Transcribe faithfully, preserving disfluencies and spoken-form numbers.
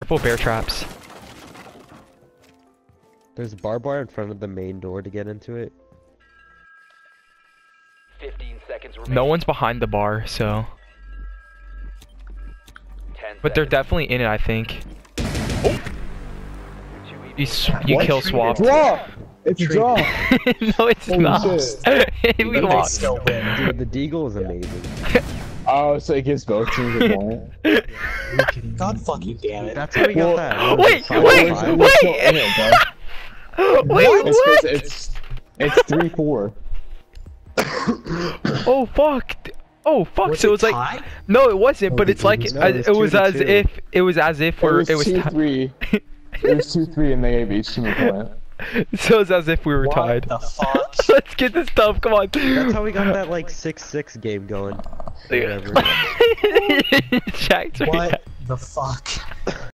Full bear traps. There's a barbed wire in front of the main door to get into it. fifteen seconds remaining. No one's behind the bar, so. ten But they're seconds. definitely in it, I think. Oh! You, s you What? kill swapped. Draw! It's a draw! No, it's Holy not. shit. we They lost. still win. Dude, the deagle is amazing. Oh, so it gives both teams a point? God fucking damn it. That's how we got Well, that. wait, Five wait, to five? We're still wait. in it, bro. Wait, It's, what? it's, it's three four. Oh fuck! Oh fuck! Was so it it was like tied? no, it wasn't. But Oh, it's like it was- no, uh, it was it was two to as two. if it was as if It we're was it was two ti- three. It was two three, and they gave each team a point. so it's as if we were What tied. the fuck? Let's get this stuff. Come on. That's how we got that like six six game going. Dude. Whatever. Jack's What the fuck?